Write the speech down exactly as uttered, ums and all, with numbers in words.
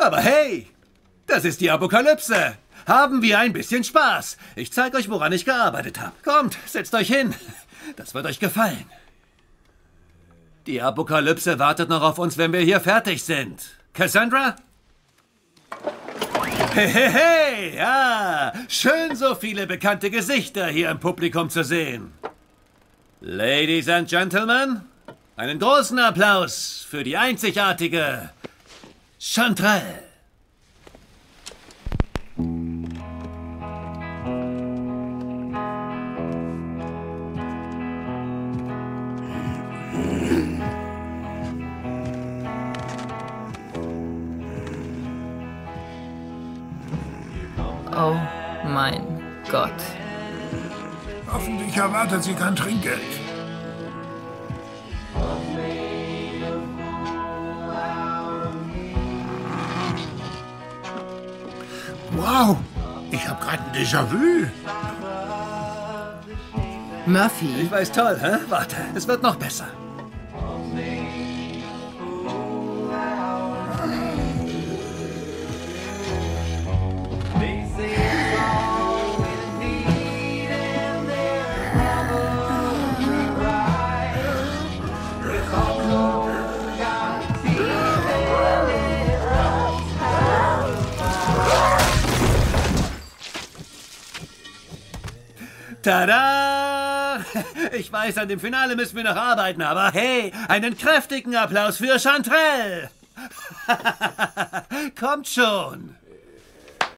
Aber hey, das ist die Apokalypse. Haben wir ein bisschen Spaß. Ich zeige euch, woran ich gearbeitet habe. Kommt, setzt euch hin. Das wird euch gefallen. Die Apokalypse wartet noch auf uns, wenn wir hier fertig sind. Cassandra? Hey, hey, hey, ja. Schön, so viele bekannte Gesichter hier im Publikum zu sehen. Ladies and Gentlemen, einen großen Applaus für die einzigartige Chanterelle. Oh mein Gott. Hoffentlich erwartet sie kein Trinkgeld. Wow, ich habe gerade ein Déjà-vu. Murphy. Ich weiß, toll, hä? Warte, es wird noch besser. Tada! Ich weiß, an dem Finale müssen wir noch arbeiten, aber hey, einen kräftigen Applaus für Chanterelle! Kommt schon!